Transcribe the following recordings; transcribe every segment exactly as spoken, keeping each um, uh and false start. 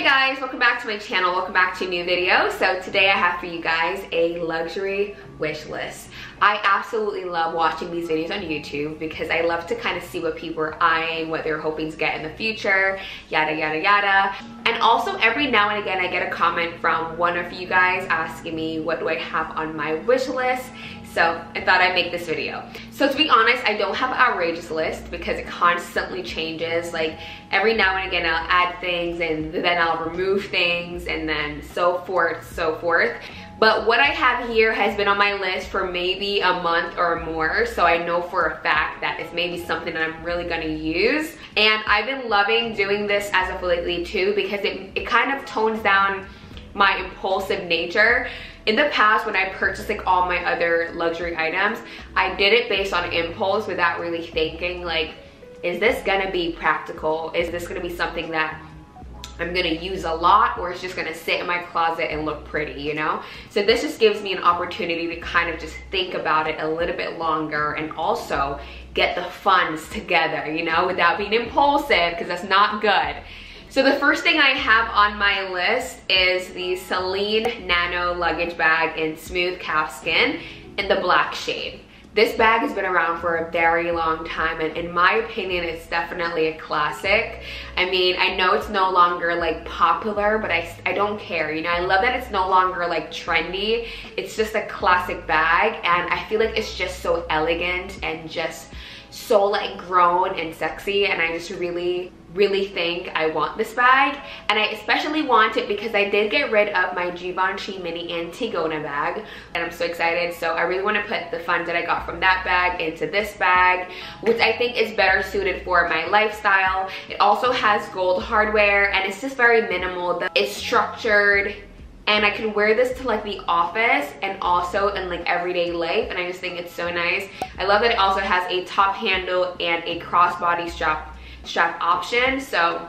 Hey guys, welcome back to my channel. Welcome back to a new video. So today I have for you guys a luxury wish list. I absolutely love watching these videos on YouTube because I love to kind of see what people are eyeing, what they're hoping to get in the future, yada yada yada. And also every now and again I get a comment from one of you guys asking me what do I have on my wish list. So I thought I'd make this video. So to be honest, I don't have an outrageous list because it constantly changes. Like every now and again I'll add things and then I'll remove things and then so forth, so forth. But what I have here has been on my list for maybe a month or more. So I know for a fact that it's maybe something that I'm really gonna use. And I've been loving doing this as of lately too because it, it kind of tones down my impulsive nature. In the past, when I purchased like all my other luxury items, I did it based on impulse without really thinking like, is this gonna be practical? Is this gonna be something that I'm gonna use a lot, or it's just gonna sit in my closet and look pretty, you know? So this just gives me an opportunity to kind of just think about it a little bit longer and also get the funds together, you know, without being impulsive, because that's not good. So the first thing I have on my list is the Celine Nano luggage bag in smooth calfskin in the black shade. This bag has been around for a very long time, and in my opinion, it's definitely a classic. I mean, I know it's no longer like popular, but I, I don't care. You know, I love that it's no longer like trendy. It's just a classic bag, and I feel like it's just so elegant and just so like grown and sexy, and I just really really think I want this bag. And I especially want it because I did get rid of my Givenchy mini Antigona bag, and I'm so excited. So I really want to put the funds that I got from that bag into this bag, which I think is better suited for my lifestyle. It also has gold hardware and it's just very minimal. It's structured, and I can wear this to like the office and also in like everyday life, and I just think it's so nice. I love that it also has a top handle and a crossbody strap strap option. So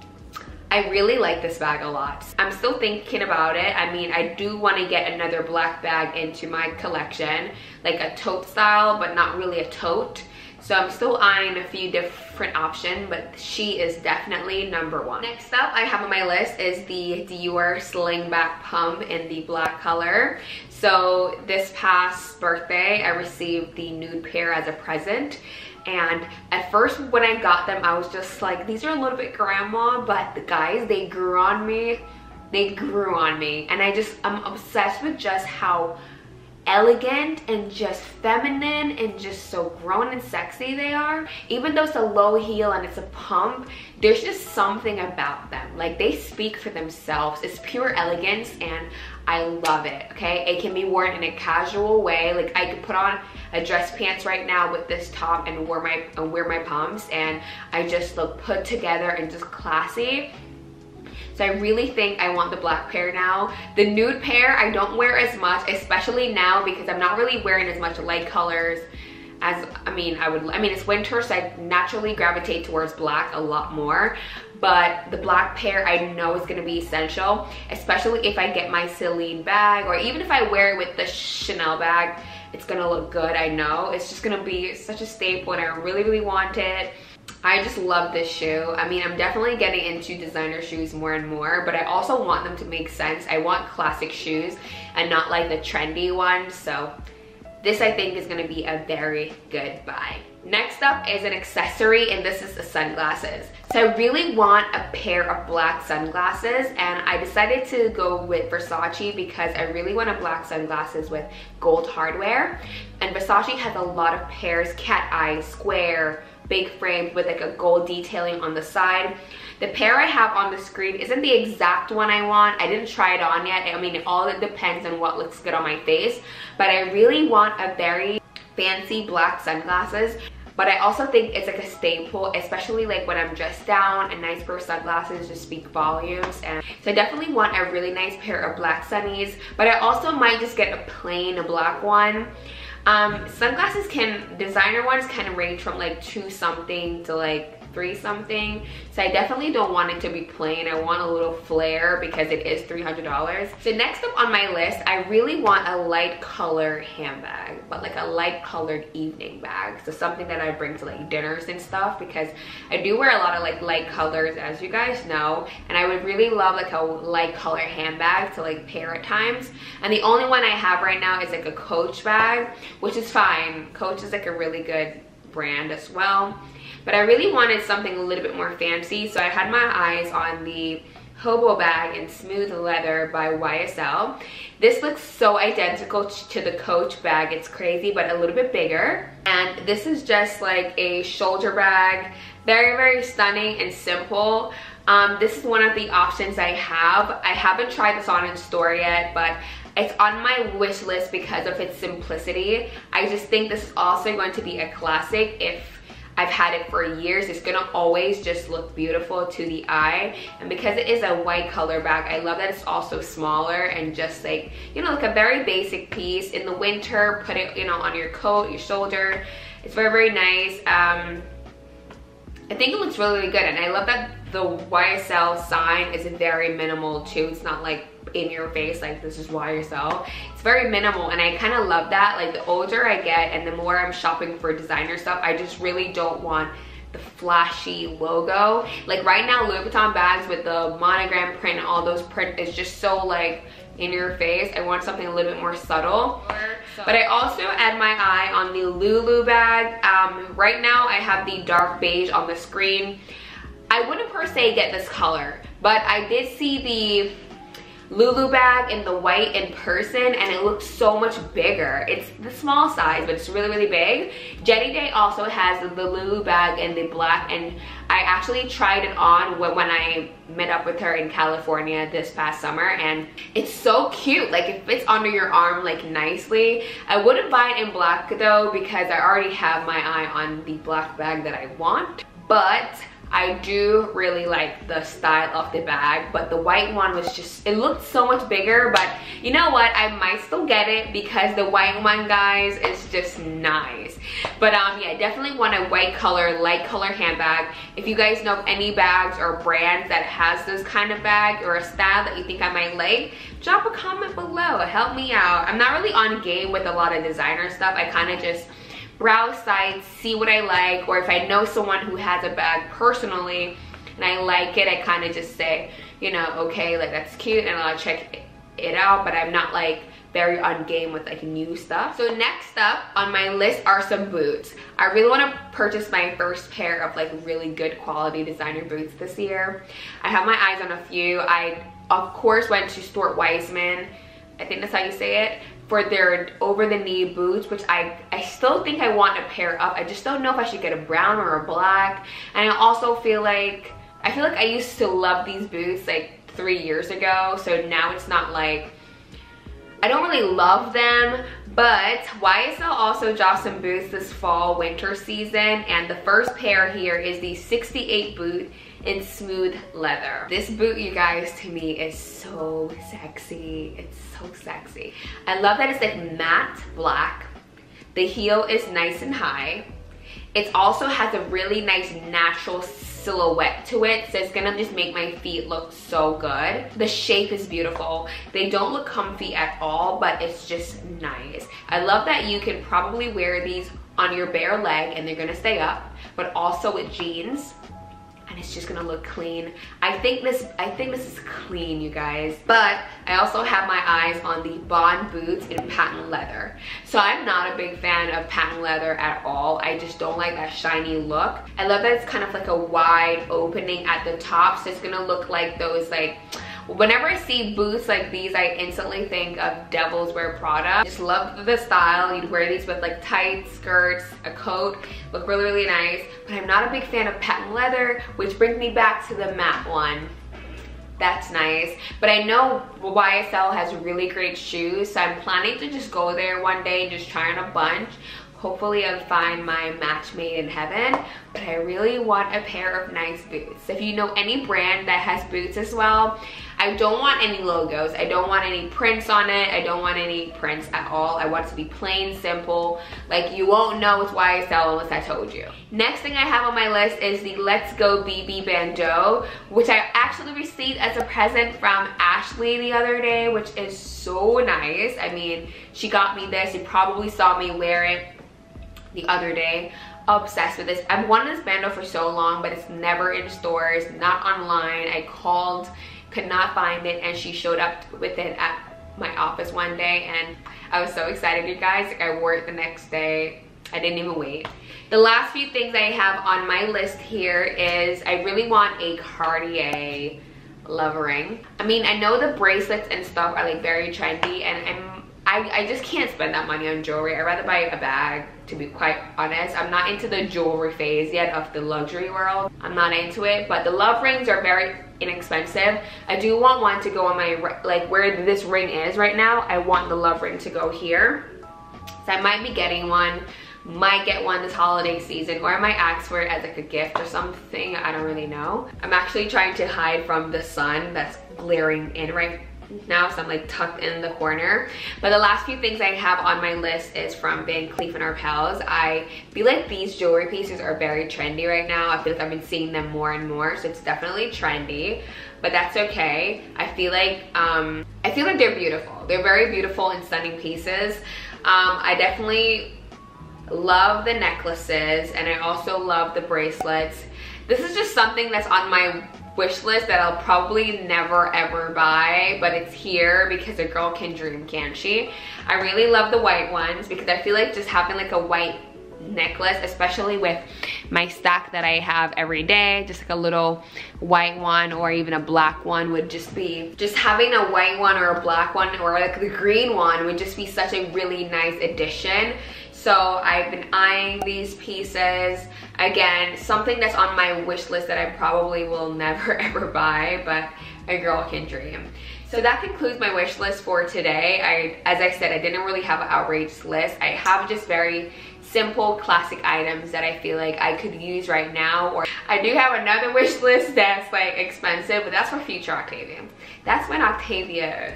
I really like this bag a lot. I'm still thinking about it. I mean, I do want to get another black bag into my collection, like a tote style, but not really a tote. So I'm still eyeing a few different options, but she is definitely number one. Next up I have on my list is the Dior Slingback Pump in the black color. So this past birthday, I received the nude pair as a present. And at first when I got them, I was just like, these are a little bit grandma, but the guys, they grew on me. They grew on me. And I just, I'm obsessed with just how elegant and just feminine and just so grown and sexy they are. Even though it's a low heel and it's a pump, there's just something about them. Like, they speak for themselves. It's pure elegance and I love it, okay? It can be worn in a casual way. Like, I could put on a dress pants right now with this top and wear my, and wear my pumps, and I just look put together and just classy. So I really think I want the black pair now. The nude pair I don't wear as much, especially now because I'm not really wearing as much light colors as, I mean, I would, I mean, it's winter, so I naturally gravitate towards black a lot more. But the black pair I know is gonna be essential, especially if I get my Celine bag, or even if I wear it with the Chanel bag, it's gonna look good, I know. It's just gonna be such a staple and I really, really want it. I just love this shoe. I mean, I'm definitely getting into designer shoes more and more, but I also want them to make sense. I want classic shoes and not like the trendy ones. So this, I think, is gonna be a very good buy. Next up is an accessory, and this is the sunglasses. So I really want a pair of black sunglasses, and I decided to go with Versace because I really want a black sunglasses with gold hardware. And Versace has a lot of pairs, cat eye, square, big frame with like a gold detailing on the side. The pair I have on the screen isn't the exact one I want. I didn't try it on yet. I mean, it all depends on what looks good on my face, but I really want a very fancy black sunglasses. But I also think it's like a staple, especially like when I'm dressed down. A nice pair of sunglasses just speak volumes. And so I definitely want a really nice pair of black sunnies, but I also might just get a plain black one. Um, sunglasses can, designer ones can range from like two something to like three something. So I definitely don't want it to be plain. I want a little flair because it is three hundred dollars. So next up on my list, I really want a light color handbag, but like a light colored evening bag. So something that I bring to like dinners and stuff, because I do wear a lot of like light colors, as you guys know, and I would really love like a light color handbag to like pair at times. And the only one I have right now is like a Coach bag, which is fine. Coach is like a really good brand as well, but I really wanted something a little bit more fancy, so I had my eyes on the Hobo bag in smooth leather by Y S L. This looks so identical to the Coach bag. It's crazy, but a little bit bigger. And this is just like a shoulder bag, very very stunning and simple. Um, this is one of the options I have. I haven't tried this on in store yet, but it's on my wish list because of its simplicity. I just think this is also going to be a classic. If I've had it for years, it's gonna always just look beautiful to the eye. And because it is a white color bag, I love that it's also smaller and just like, you know, like a very basic piece. In the winter, put it, you know, on your coat, your shoulder. It's very, very nice. Um, I think it looks really, really good. And I love that the Y S L sign is very minimal too. It's not like in your face like this is Y S L. It's very minimal, and I kind of love that. Like the older I get and the more I'm shopping for designer stuff, I just really don't want the flashy logo. Like right now, Louis Vuitton bags with the monogram print and all those print is just so like in your face. I want something a little bit more subtle. But I also had my eye on the Lulu bag. Um, right now I have the dark beige on the screen. I wouldn't per se get this color, but I did see the Lulu bag in the white in person, and it looks so much bigger. It's the small size, but it's really, really big. Jenny Day also has the Lulu bag in the black, and I actually tried it on when, when I met up with her in California this past summer, and it's so cute. Like it fits under your arm like nicely. I wouldn't buy it in black though, because I already have my eye on the black bag that I want, but I do really like the style of the bag. But the white one was just, it looked so much bigger. But you know what, I might still get it because the white one, guys, is just nice. But um yeah, definitely want a white color, light color handbag. If you guys know of any bags or brands that has this kind of bag or a style that you think I might like, drop a comment below, help me out. I'm not really on game with a lot of designer stuff. I kind of just browse sites, see what I like, or if I know someone who has a bag personally and I like it, I kind of just say, you know, okay, like that's cute, and I'll check it out, but I'm not like very on game with like new stuff. So next up on my list are some boots. I really want to purchase my first pair of like really good quality designer boots this year. I have my eyes on a few. I of course went to Stuart Weitzman, I think that's how you say it, for their over-the-knee boots, which I, I still think I want to pair up. I just don't know if I should get a brown or a black. And I also feel like, I feel like I used to love these boots like three years ago, so now it's not like, I don't really love them. But Y S L also dropped some boots this fall winter season, and the first pair here is the sixty-eight boot in smooth leather. This boot, you guys, to me is so sexy. It's so sexy. I love that it's like matte black. The heel is nice and high. It also has a really nice natural silhouette to it, so it's gonna just make my feet look so good. The shape is beautiful. They don't look comfy at all, but it's just nice. I love that you can probably wear these on your bare leg and they're gonna stay up, but also with jeans, and it's just gonna look clean. I think this I think this is clean, you guys. But I also have my eyes on the Bond boots in patent leather. So I'm not a big fan of patent leather at all. I just don't like that shiny look. I love that it's kind of like a wide opening at the top, so it's gonna look like those like, whenever I see boots like these, I instantly think of Devil's Wear Prada. Just love the style. You'd wear these with like tight skirts, a coat, look really, really nice. But I'm not a big fan of patent leather, which brings me back to the matte one. That's nice. But I know Y S L has really great shoes, so I'm planning to just go there one day and just try on a bunch. Hopefully I'll find my match made in heaven, but I really want a pair of nice boots. If you know any brand that has boots as well, I don't want any logos. I don't want any prints on it. I don't want any prints at all. I want it to be plain, simple. Like, you won't know it's Y S L unless I told you. Next thing I have on my list is the Let's Go B B Bandeau, which I actually received as a present from Ashley the other day, which is so nice. I mean, she got me this. You probably saw me wear it the other day. Obsessed with this. I've wanted this bandeau for so long, but it's never in stores, not online. I called, could not find it, and she showed up with it at my office one day, and I was so excited, you guys. Like, I wore it the next day. I didn't even wait. The last few things I have on my list here is I really want a Cartier love ring. I mean, I know the bracelets and stuff are like very trendy, and I'm I, I just can't spend that money on jewelry. I'd rather buy a bag, to be quite honest. I'm not into the jewelry phase yet of the luxury world. I'm not into it, but the love rings are very inexpensive. I do want one to go on my, like where this ring is right now, I want the love ring to go here. So I might be getting one, might get one this holiday season, or I might ask for it as like a gift or something. I don't really know. I'm actually trying to hide from the sun that's glaring in right now. now so I'm like tucked in the corner. But the last few things I have on my list is from Van Cleef and Arpels. I feel like these jewelry pieces are very trendy right now. I feel like I've been seeing them more and more, so it's definitely trendy, but that's okay. I feel like um I feel like they're beautiful. They're very beautiful and stunning pieces. um I definitely love the necklaces, and I also love the bracelets. This is just something that's on my wish list that I'll probably never ever buy, but it's here because a girl can dream, can't she? I really love the white ones because I feel like just having like a white necklace, especially with my stack that I have every day, just like a little white one or even a black one would just be, just having a white one or a black one or like the green one would just be such a really nice addition. So I've been eyeing these pieces. Again, something that's on my wish list that I probably will never ever buy, but a girl can dream. So that concludes my wish list for today. I, as I said, I didn't really have an outrageous list. I have just very simple classic items that I feel like I could use right now. Or I do have another wish list that's like expensive, but that's for future Octavia. That's when Octavia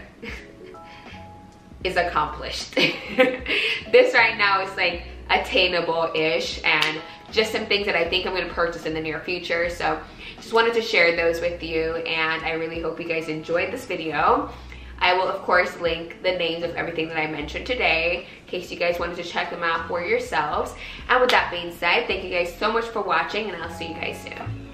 is accomplished. This right now is like attainable-ish, and just some things that I think I'm going to purchase in the near future. So just wanted to share those with you, and I really hope you guys enjoyed this video. I will of course link the names of everything that I mentioned today in case you guys wanted to check them out for yourselves. And with that being said, thank you guys so much for watching, and I'll see you guys soon.